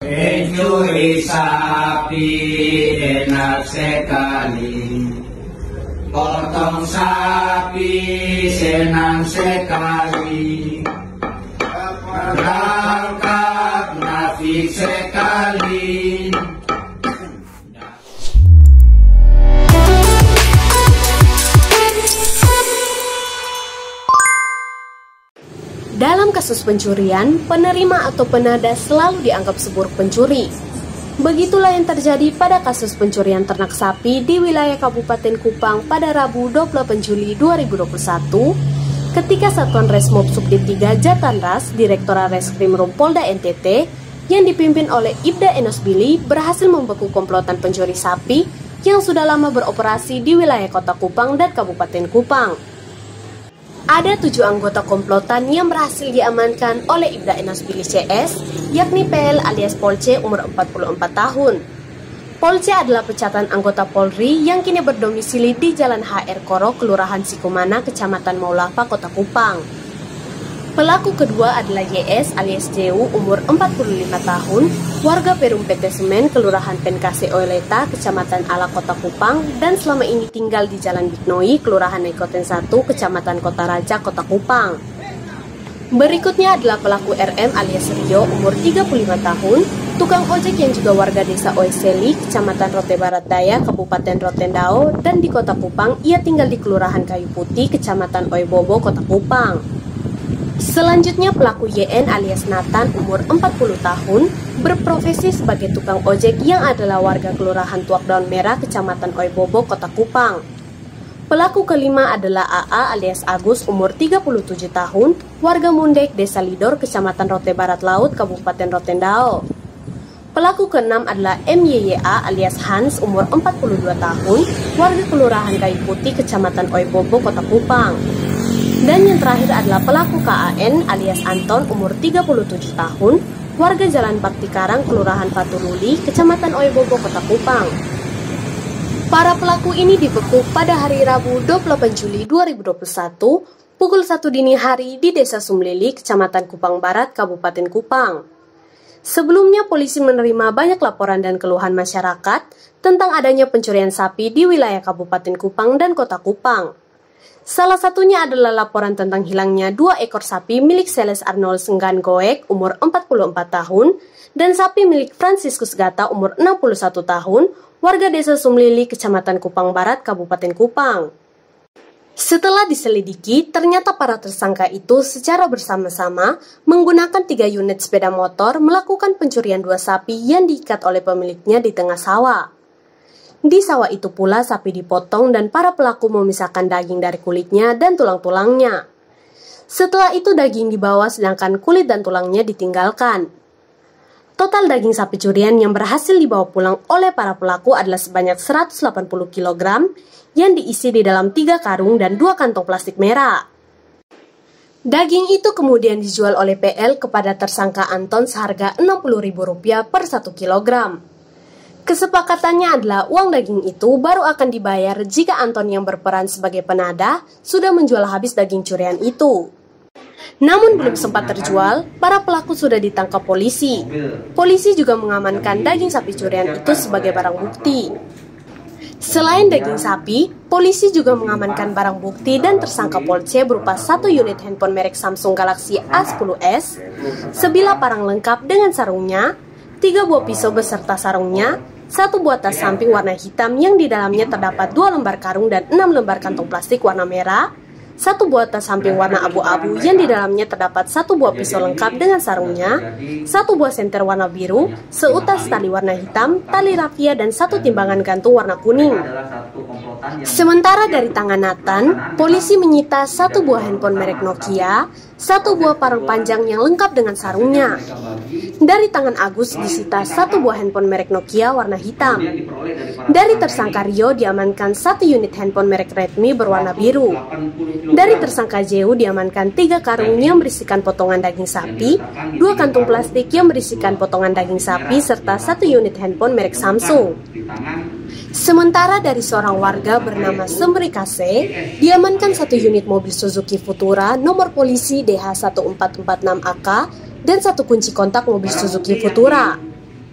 Menyusui sapi enak sekali, potong sapi senang sekali, berangkat nafik sekali. Dalam kasus pencurian, penerima atau penada selalu dianggap seburuk pencuri. Begitulah yang terjadi pada kasus pencurian ternak sapi di wilayah Kabupaten Kupang pada Rabu 28 Juli 2021 ketika Satuan Resmob Subdit 3 Jatanras Direktorat Reskrimrum Polda NTT yang dipimpin oleh Ibda Enos Billy berhasil membekuk komplotan pencuri sapi yang sudah lama beroperasi di wilayah Kota Kupang dan Kabupaten Kupang. Ada 7 anggota komplotan yang berhasil diamankan oleh Ibda Enos Billy CS, yakni PL alias Polce umur 44 tahun. Polce adalah pecatan anggota Polri yang kini berdomisili di Jalan HR Koro, Kelurahan Sikumana, Kecamatan Maulafa, Kota Kupang. Pelaku kedua adalah YS alias JU umur 45 tahun, warga Perum PT Semen, Kelurahan Penkase Oileta, Kecamatan Ala, Kota Kupang, dan selama ini tinggal di Jalan Bignoi, Kelurahan Nekoten 1, Kecamatan Kota Raja, Kota Kupang. Berikutnya adalah pelaku RM alias Rio umur 35 tahun, tukang ojek yang juga warga desa Oeseli, Kecamatan Rote Barat Daya, Kabupaten Rotendao, dan di Kota Kupang ia tinggal di Kelurahan Kayu Putih, Kecamatan Oebobo, Kota Kupang. Selanjutnya pelaku YN alias Nathan umur 40 tahun berprofesi sebagai tukang ojek yang adalah warga Kelurahan Tuak Daun Merah, Kecamatan Oebobo, Kota Kupang. Pelaku kelima adalah AA alias Agus umur 37 tahun, warga Mundek, Desa Lidor, Kecamatan Rote Barat Laut, Kabupaten Rotendao. Pelaku keenam adalah MYYA alias Hans umur 42 tahun, warga Kelurahan Kayu Putih, Kecamatan Oebobo, Kota Kupang. Dan yang terakhir adalah pelaku KAN alias Anton umur 37 tahun, warga Jalan Bakti Karang, Kelurahan Patululi, Kecamatan Oebobo, Kota Kupang. Para pelaku ini dibekuk pada hari Rabu 28 Juli 2021 pukul 1 dini hari di Desa Sumlili, Kecamatan Kupang Barat, Kabupaten Kupang. Sebelumnya polisi menerima banyak laporan dan keluhan masyarakat tentang adanya pencurian sapi di wilayah Kabupaten Kupang dan Kota Kupang. Salah satunya adalah laporan tentang hilangnya 2 ekor sapi milik Seles Arnold Senggan Goek umur 44 tahun dan sapi milik Franciscus Gata umur 61 tahun, warga Desa Sumlili, Kecamatan Kupang Barat, Kabupaten Kupang. Setelah diselidiki, ternyata para tersangka itu secara bersama-sama menggunakan 3 unit sepeda motor melakukan pencurian 2 sapi yang diikat oleh pemiliknya di tengah sawah. Di sawah itu pula sapi dipotong dan para pelaku memisahkan daging dari kulitnya dan tulang-tulangnya. Setelah itu daging dibawa sedangkan kulit dan tulangnya ditinggalkan. Total daging sapi curian yang berhasil dibawa pulang oleh para pelaku adalah sebanyak 180 kg yang diisi di dalam 3 karung dan 2 kantong plastik merah. Daging itu kemudian dijual oleh PL kepada tersangka Anton seharga Rp60.000 per 1 kilogram. Kesepakatannya adalah uang daging itu baru akan dibayar jika Anton yang berperan sebagai penada sudah menjual habis daging curian itu. Namun belum sempat terjual, para pelaku sudah ditangkap polisi. Polisi juga mengamankan daging sapi curian itu sebagai barang bukti. Selain daging sapi, polisi juga mengamankan barang bukti dan tersangka Polce berupa 1 unit handphone merek Samsung Galaxy A10s, sebilah parang lengkap dengan sarungnya, 3 buah pisau beserta sarungnya, 1 buah tas samping warna hitam yang di dalamnya terdapat 2 lembar karung dan 6 lembar kantong plastik warna merah, 1 buah tas samping warna abu-abu yang di dalamnya terdapat 1 buah pisau lengkap dengan sarungnya, 1 buah senter warna biru, seutas tali warna hitam, tali rafia, dan 1 timbangan gantung warna kuning. Sementara dari tangan Nathan, polisi menyita 1 buah handphone merek Nokia, 1 buah parang panjang yang lengkap dengan sarungnya. Dari tangan Agus disita 1 buah handphone merek Nokia warna hitam. Dari tersangka Rio diamankan 1 unit handphone merek Redmi berwarna biru. Dari tersangka JU diamankan 3 karung yang berisikan potongan daging sapi, 2 kantung plastik yang berisikan potongan daging sapi, serta 1 unit handphone merek Samsung. Sementara dari seorang warga bernama Semri Kase, diamankan 1 unit mobil Suzuki Futura nomor polisi DH1446AK dan 1 kunci kontak mobil Suzuki Futura.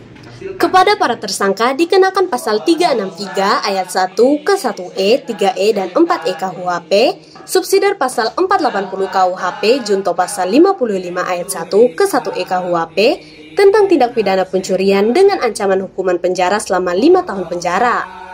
Kepada para tersangka dikenakan pasal 363 ayat 1 ke 1E, 3E, dan 4E KUHP, subsidiar pasal 480 KUHP, junto pasal 55 ayat 1 ke 1E KUHP, tentang tindak pidana pencurian dengan ancaman hukuman penjara selama 5 tahun penjara.